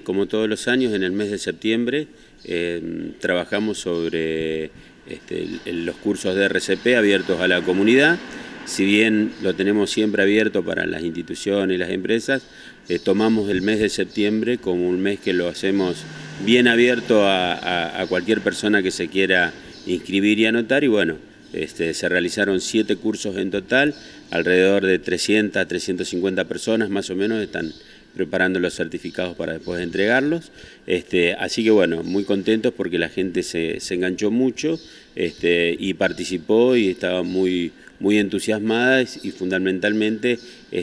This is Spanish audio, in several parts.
como todos los años, en el mes de septiembre trabajamos sobre los cursos de RCP abiertos a la comunidad. Si bien lo tenemos siempre abierto para las instituciones y las empresas, tomamos el mes de septiembre como un mes que lo hacemos bien abierto a cualquier persona que se quiera inscribir y anotar. Y bueno, se realizaron 7 cursos en total, alrededor de 300 a 350 personas más o menos están preparando los certificados para después entregarlos. Así que bueno, muy contentos porque la gente se enganchó mucho y participó y estaba muy entusiasmada y fundamentalmente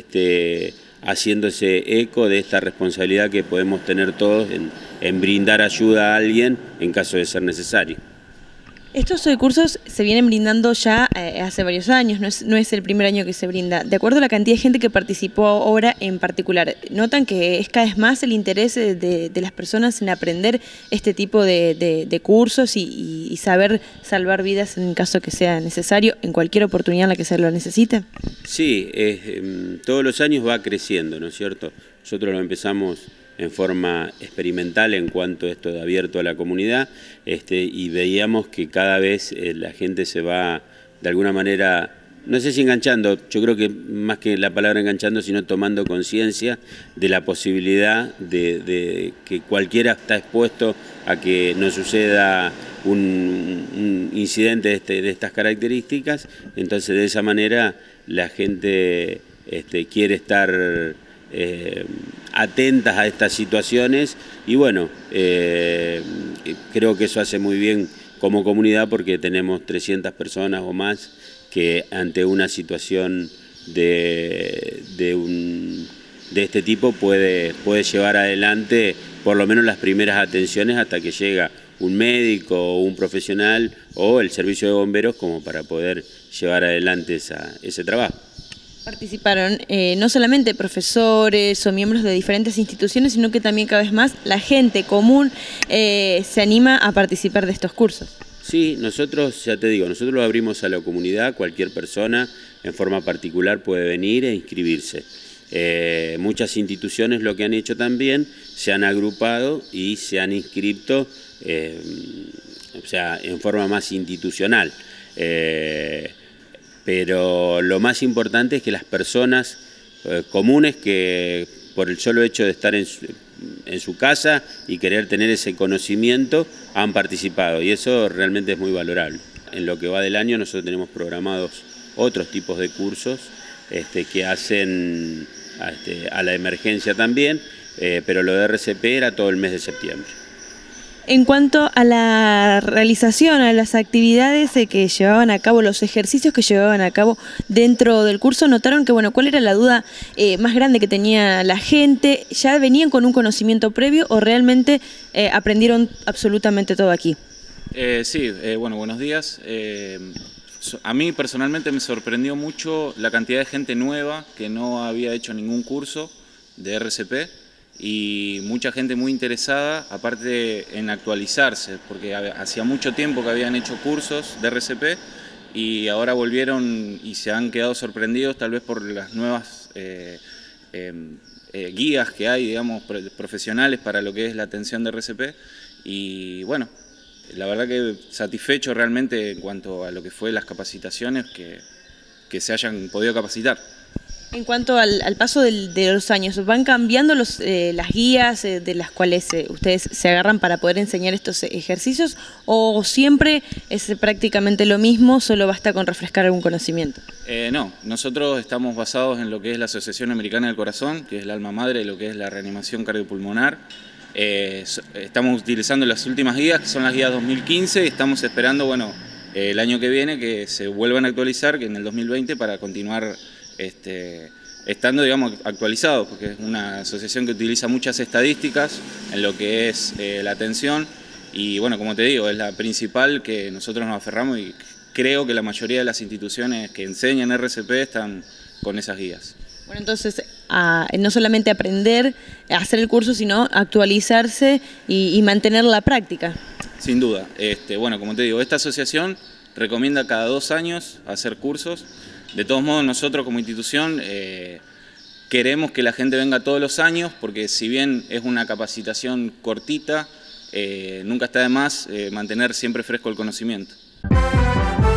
haciéndose eco de esta responsabilidad que podemos tener todos en brindar ayuda a alguien en caso de ser necesario. Estos cursos se vienen brindando ya hace varios años, no es el primer año que se brinda. De acuerdo a la cantidad de gente que participó ahora en particular, ¿notan que es cada vez más el interés de las personas en aprender este tipo de cursos y saber salvar vidas en caso que sea necesario, en cualquier oportunidad en la que se lo necesite? Sí, todos los años va creciendo, ¿no es cierto? Nosotros lo empezamos en forma experimental en cuanto a esto de abierto a la comunidad, y veíamos que cada vez la gente se va de alguna manera, no sé si enganchando, yo creo que más que la palabra enganchando, sino tomando conciencia de la posibilidad de que cualquiera está expuesto a que nos suceda un incidente de estas características. Entonces de esa manera la gente quiere estar atentas a estas situaciones y bueno, creo que eso hace muy bien como comunidad porque tenemos 300 personas o más que ante una situación de este tipo puede llevar adelante por lo menos las primeras atenciones hasta que llega un médico o un profesional o el servicio de bomberos como para poder llevar adelante ese trabajo. Participaron no solamente profesores o miembros de diferentes instituciones, sino que también cada vez más la gente común se anima a participar de estos cursos. Sí, nosotros, ya te digo, nosotros lo abrimos a la comunidad, cualquier persona en forma particular puede venir e inscribirse. Muchas instituciones lo que han hecho también, se han agrupado y se han inscrito, o sea, en forma más institucional. Pero lo más importante es que las personas comunes que por el solo hecho de estar en su casa y querer tener ese conocimiento han participado y eso realmente es muy valorable. En lo que va del año nosotros tenemos programados otros tipos de cursos que hacen a la emergencia también, pero lo de RCP era todo el mes de septiembre. En cuanto a la realización, a las actividades que llevaban a cabo, los ejercicios que llevaban a cabo dentro del curso, notaron que, bueno, ¿cuál era la duda más grande que tenía la gente? ¿Ya venían con un conocimiento previo o realmente aprendieron absolutamente todo aquí? Sí, bueno, buenos días. A mí personalmente me sorprendió mucho la cantidad de gente nueva que no había hecho ningún curso de RCP. Y mucha gente muy interesada, aparte en actualizarse, porque hacía mucho tiempo que habían hecho cursos de RCP y ahora volvieron y se han quedado sorprendidos tal vez por las nuevas guías que hay, digamos, profesionales para lo que es la atención de RCP. Y bueno, la verdad que satisfecho realmente en cuanto a lo que fue las capacitaciones que se hayan podido capacitar. En cuanto al paso de los años, ¿van cambiando las guías de las cuales ustedes se agarran para poder enseñar estos ejercicios o siempre es prácticamente lo mismo, solo basta con refrescar algún conocimiento? No, nosotros estamos basados en lo que es la Asociación Americana del Corazón, que es la alma madre de lo que es la reanimación cardiopulmonar. Estamos utilizando las últimas guías, que son las guías 2015, y estamos esperando, bueno, el año que viene que se vuelvan a actualizar, que en el 2020, para continuar estando, digamos, actualizados, porque es una asociación que utiliza muchas estadísticas en lo que es la atención y bueno, como te digo, es la principal que nosotros nos aferramos y creo que la mayoría de las instituciones que enseñan RCP están con esas guías. Bueno, entonces, no solamente aprender a hacer el curso, sino actualizarse y mantener la práctica. Sin duda. Bueno, como te digo, esta asociación recomienda cada 2 años hacer cursos. De todos modos, nosotros como institución queremos que la gente venga todos los años, porque si bien es una capacitación cortita, nunca está de más mantener siempre fresco el conocimiento.